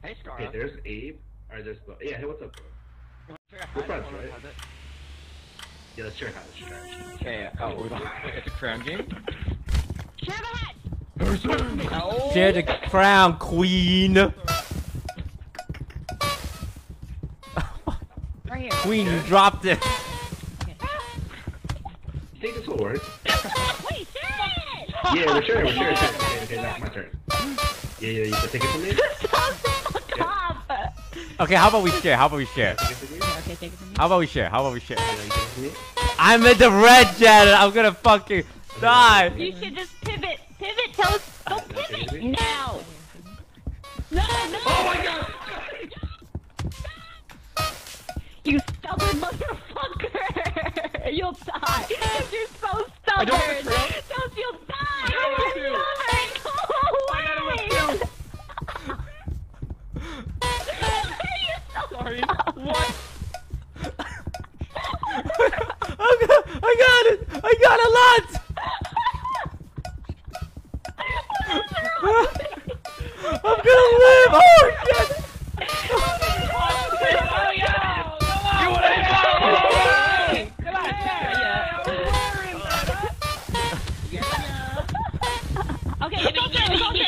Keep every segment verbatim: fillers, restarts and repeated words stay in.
Hey, Scar. Okay, there's Abe. Or there's the. Yeah, hey, what's up, bro? We're friends, right? Yeah, let's share hat. Let's share hat. Okay, oh, we don't. It's a crown game? Share the hat! Oh. Share the crown, queen! Right here. Queen, you dropped it! You think this will work? Wait, share it! Yeah, we're sharing, we're sharing, sharing. Okay, okay, that's my turn. Yeah, yeah, you can take it from me? Fuck off! Okay, how about we share? How about we share? Take it from me? Okay, take it from me. How about we share? How about we share? Yeah, you take it from me? I'm in the red, Janet! I'm gonna fucking die! You should just pivot. Pivot, tell us. Go pivot now! No, no! Oh my god! You stubborn motherfucker! You'll die! You're so stubborn! Don't you'll die! You're stubborn! Go away! You're so Sorry. stubborn. What? I got, I got it! I got a lot! I'm gonna live! Oh shit! Okay, it's okay, it's okay.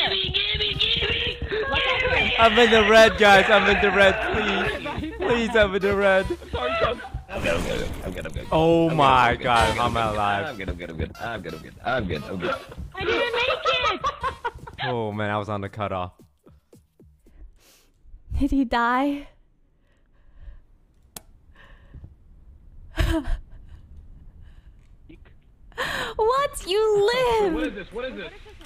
I'm in the red, guys. I'm in the red. Please, please, I'm in the red. Sorry, Chuck. I'm good, I'm good, I'm good, I'm good. Oh I'm my good, god, I'm, I'm good, alive. I'm good, I'm good, I'm good, I'm good, I'm good, I'm good, I'm good. I didn't make it! Oh man, I was on the cutoff. Did he die? What? You live! What is this? What is this?